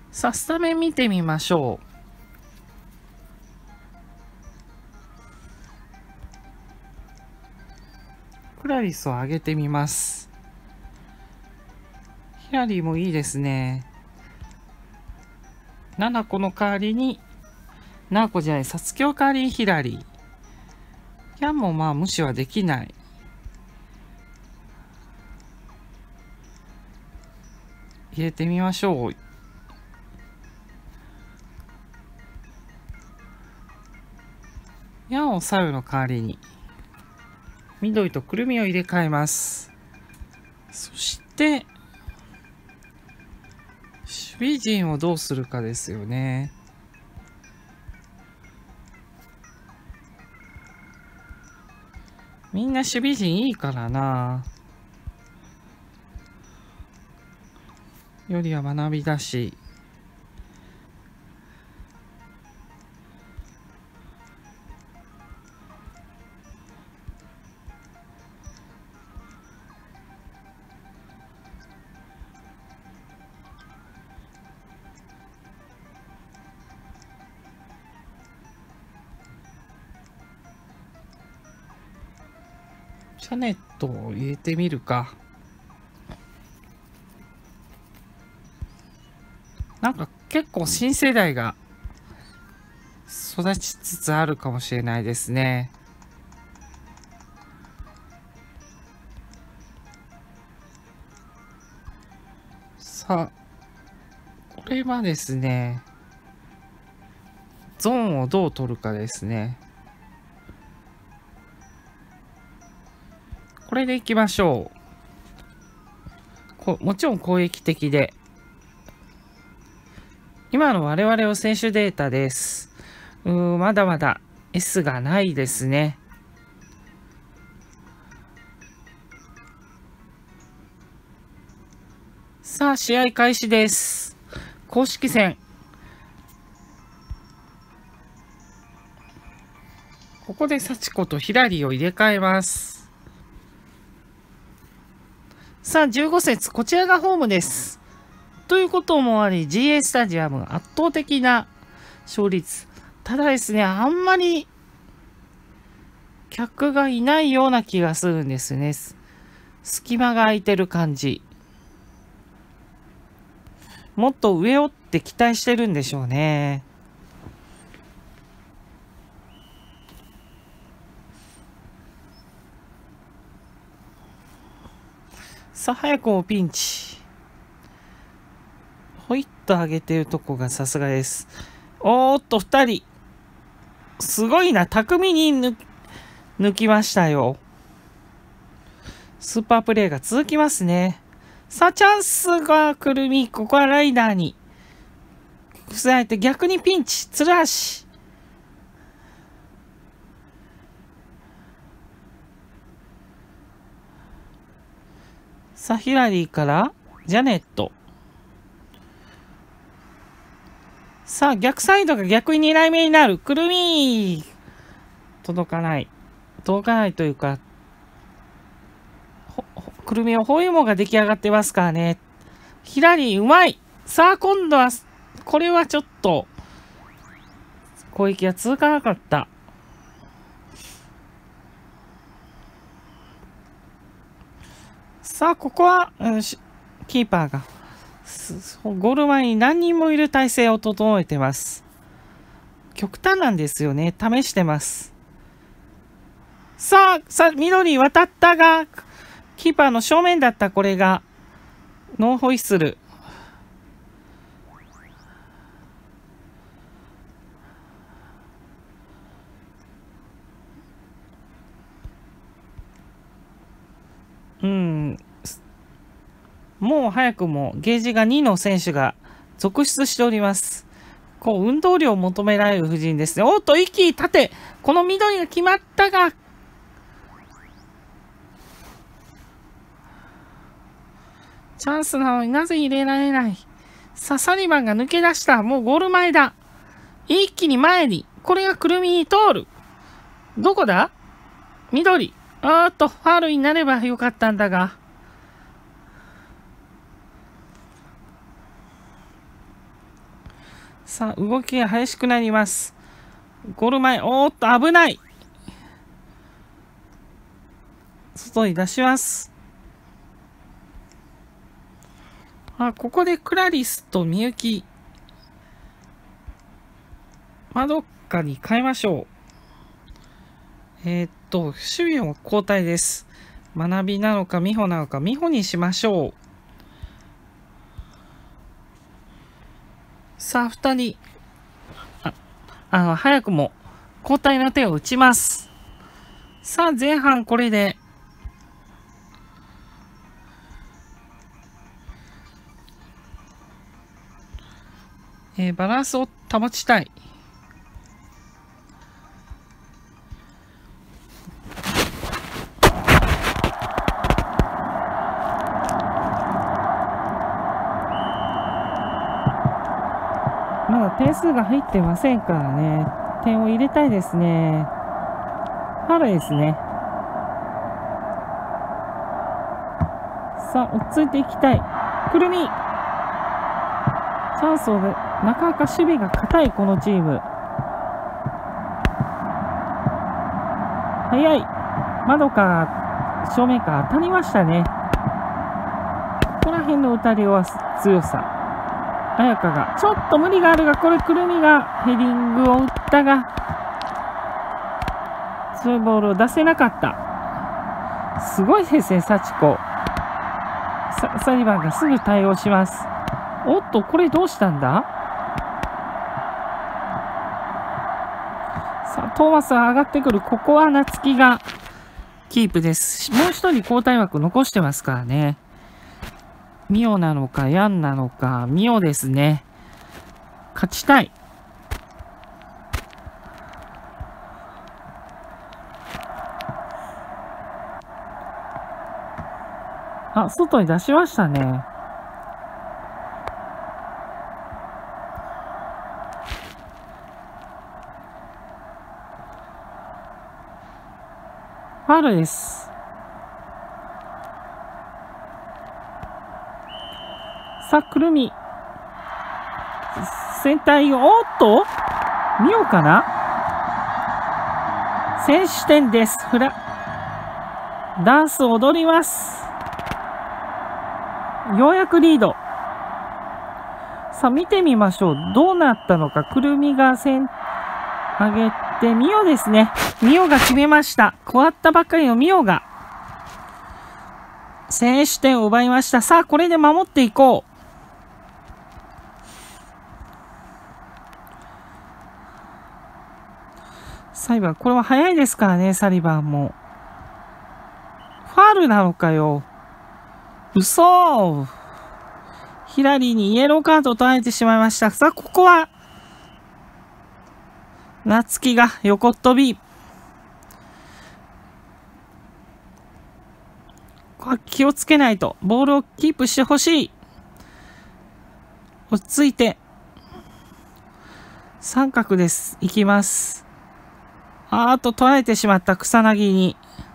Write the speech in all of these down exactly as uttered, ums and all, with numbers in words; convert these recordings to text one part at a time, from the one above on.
さあ、スタメン見てみましょう。クラリスを上げてみます。ヒラリーもいいですね。ナナコの代わりに、ナナコじゃない、サツキの代わりにヒラリー。キャンもまあ無視はできない。入れてみましょう。ヤンを左右の代わりに緑とくるみを入れ替えます。そして守備陣をどうするかですよね。みんな守備陣いいからな。よりは学びだし。シャネットを入れてみるか。なんか結構新世代が育ちつつあるかもしれないですね。さあ、これはですね、ゾーンをどう取るかですね。これでいきましょう。こもちろん攻撃的で。今の我々の選手データです。うーん、まだまだ エス がないですね。さあ、試合開始です。公式戦。ここで幸子とヒラリーを入れ替えます。さあ、じゅうご節、こちらがホームです。ということもあり、ジーエー スタジアム圧倒的な勝率。ただですね、あんまり客がいないような気がするんですね。隙間が空いてる感じ。もっと上をって期待してるんでしょうね。さあ、早くもピンチ。ほいっと上げてるとこがさすがです。おーっと、二人。すごいな。巧みに抜抜きましたよ。スーパープレーが続きますね。さあ、チャンスがくるみ。ここはライダーに。塞いで逆にピンチ。鶴橋。さあ、ヒラリーからジャネット。さあ、逆サイドが逆ににらいめになる。くるみ。届かない。届かないというか、くるみは包囲網が出来上がってますからね。ヒラリーうまい。さあ、今度は、これはちょっと、攻撃が続かなかった。さあ、ここは、うん、キーパーが、ゴール前に何人もいる体勢を整えてます。極端なんですよね。試してます。さあ、さあ、緑渡ったが、キーパーの正面だった、これが。ノーホイッスル。うん。もう早くもゲージがにの選手が続出しております。こう、運動量を求められる布陣ですね。おっと、息立て。この緑が決まったが、チャンスなのになぜ入れられない。さあ、サリバンが抜け出した。もうゴール前だ。一気に前に。これがくるみに通る。どこだ？緑。あーっと、ファールになればよかったんだが。 さあ、動きが激しくなります。ゴール前、おーっと、危ない。外に出します。あ、ここでクラリスとみゆき。まあ、どっかに変えましょう。えー、っと、守備を交代です。学びなのか、美穂なのか、美穂にしましょう。さあ、二人。あ、あの、早くも交代の手を打ちます。さあ、前半これで。えー、バランスを保ちたい。まだ点数が入ってませんからね。点を入れたいですね。ファウルですね。さあ、落ち着いていきたい。くるみ。チャンスをで、なかなか守備が硬いこのチーム。早い。窓から正面から当たりましたね。ここら辺の打たれは強さ。彩香がちょっと無理があるが、これくるみがヘディングを打ったが、そういうボールを出せなかった。すごいですね、幸子。サ, サリバンがすぐ対応します。おっと、これどうしたんだ。さあ、トーマスが上がってくる。ここは夏希がキープです。もう一人交代枠残してますからね。ミオなのか、ヤンなのか、ミオですね。勝ちたい。あ、外に出しましたね。ファウルです。さあ、くるみ。全体を、おっとミオかな。先取点です。フラ。ダンスを踊ります。ようやくリード。さあ、見てみましょう。どうなったのか。くるみが先、上げて、ミオですね。ミオが決めました。変わったばっかりのミオが。先取点を奪いました。さあ、これで守っていこう。サリバン、これは早いですからね、サリバンも。ファールなのかよ。嘘。ヒラリーにイエローカードを取られてしまいました。さあ、ここは、夏希が横っ飛び。ここは気をつけないと。ボールをキープしてほしい。落ち着いて。三角です。いきます。あーっと取られてしまった草薙に。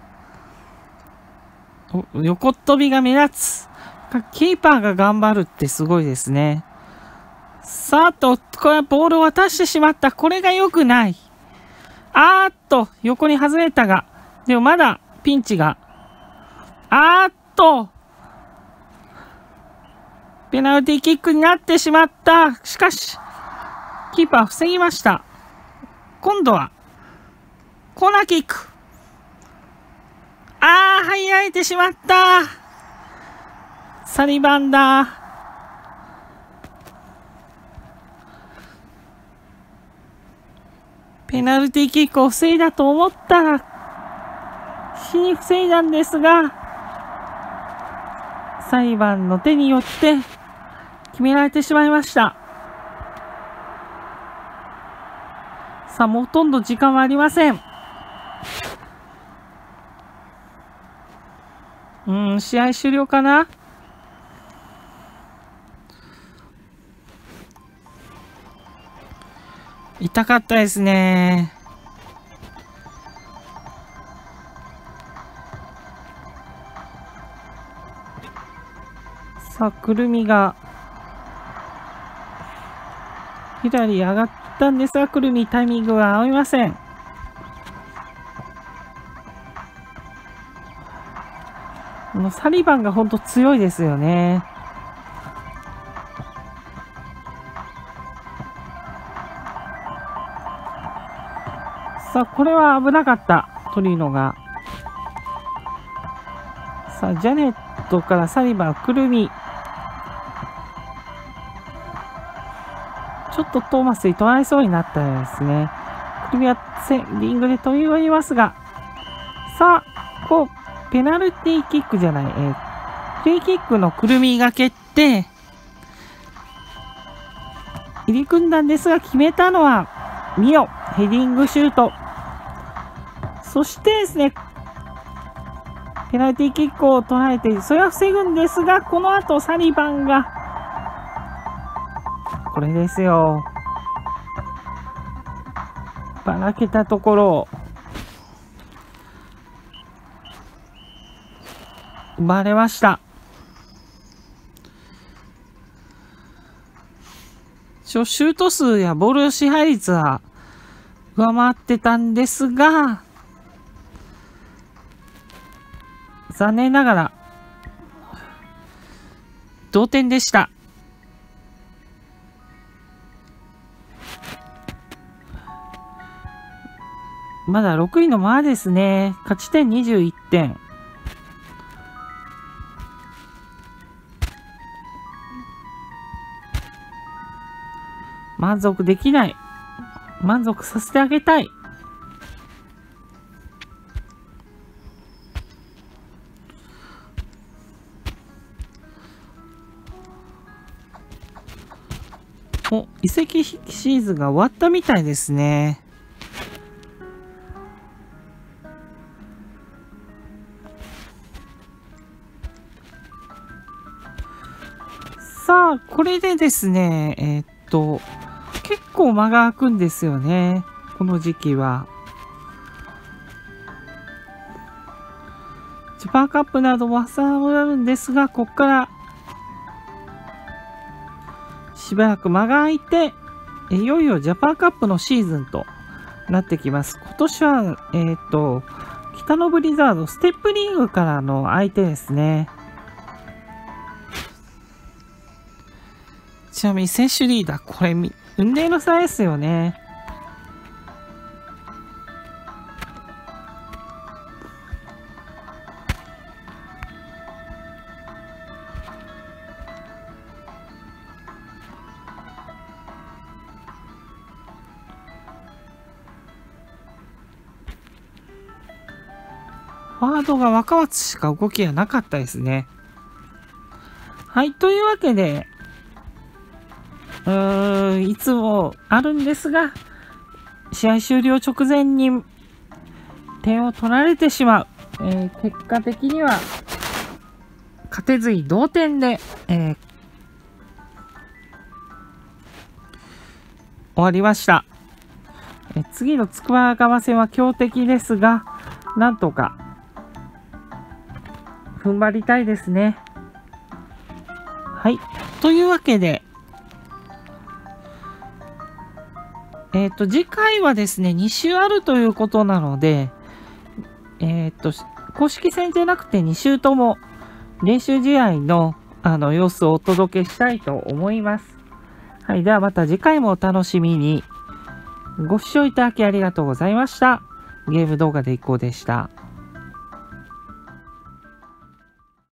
横っ飛びが目立つ。キーパーが頑張るってすごいですね。さあと、これはボールを渡してしまった。これが良くない。あーっと、横に外れたが。でもまだピンチが。あーっと、ペナルティーキックになってしまった。しかし、キーパー防ぎました。今度は、コーナーキック。あー、入られてしまった。サリバンだ。ペナルティーキックを防いだと思ったら、死に防いだんですが、サリバンの手によって決められてしまいました。さあ、もうほとんど時間はありません。うん、試合終了かな。痛かったですね。さあ、くるみがヒラリー上がったんですが、くるみタイミングが合いません。このサリバンが本当強いですよね。さあ、これは危なかった。トリノが。さあ、ジャネットからサリバン、くるみ。ちょっとトーマスに取られそうになったようですね。くるみはリングで飛び降りますが。さあ、こう、ペナルティーキックじゃない、えー、フリーキックのくるみが蹴って、入り組んだんですが、決めたのは、ミオ、ヘディングシュート。そしてですね、ペナルティーキックを捉えて、それは防ぐんですが、この後サリバンが、これですよ。ばらけたところを、奪われました。シュート数やボール支配率は上回ってたんですが、残念ながら同点でした。まだろくいのままですね。勝ち点にじゅういってん。満足できない。満足させてあげたい。お、移籍シーズンが終わったみたいですね。さあ、これでですね、えー、っと、結構間が空くんですよね。この時期は。ジャパンカップなども挟まるんですが、ここからしばらく間が空いて、いよいよジャパンカップのシーズンとなってきます。今年は、えっと、北のブリザードステップリーグからの相手ですね。ちなみに選手リーダー、これ、運命の差ですよね。フォワードが若松しか動きがなかったですね。はい、というわけで、うーん、いつもあるんですが、試合終了直前に点を取られてしまう。えー、結果的には、勝てずに同点で、えー、終わりました。えー、次の筑波川戦は強敵ですが、なんとか、踏ん張りたいですね。はい。というわけで、えっと、次回はですね、に週あるということなので、えっと、公式戦じゃなくてに週とも練習試合のあの様子をお届けしたいと思います。はい。ではまた次回もお楽しみに。ご視聴いただきありがとうございました。ゲーム動画でいこうでした。